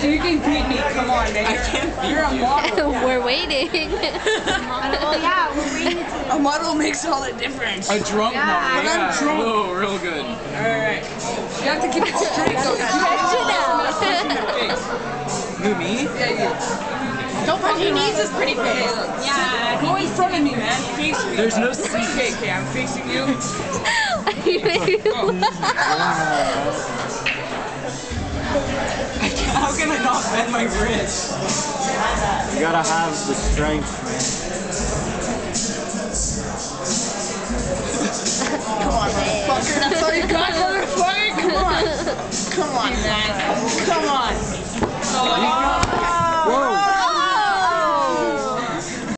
So you can beat me. Come on, man. I can't beat You're a model. We're waiting. Well, yeah, we're waiting to... A model makes all the difference. A drunk model. When I'm drunk. Oh, real good. Alright. You have to keep it straight though. Who, me? Yeah, you. Don't punch your knees is pretty big. Yeah. Go in front of me, man. Face me. There's no seat. Okay, I'm facing you. How can I not bend my wrist? You gotta have the strength, man.